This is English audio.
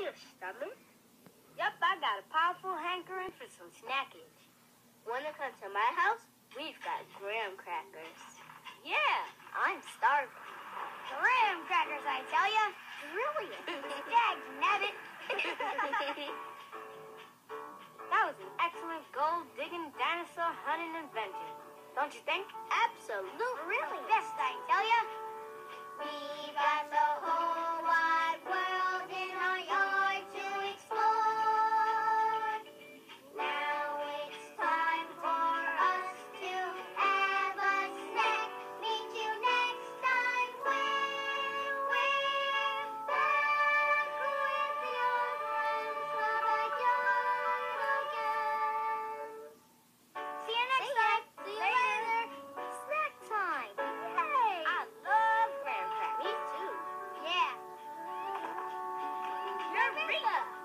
you, Stubborn. Yup, I got a powerful hankering for some snackage. Wanna come to my house? We've got graham crackers. Yeah, I'm starving. Graham crackers, I tell ya. Brilliant. Dag nabbit. That was an excellent gold-digging, dinosaur-hunting invention. Don't you think? Absolutely. Really? Best, I tell ya. We've got the whole wide world in our yard to explore. Now it's time for us to have a snack. Meet you next time when we're back with your friends of the yard again. See you next time. See you later. Snack time. Yay! I love graham crackers. Me too. Yeah. Eureka!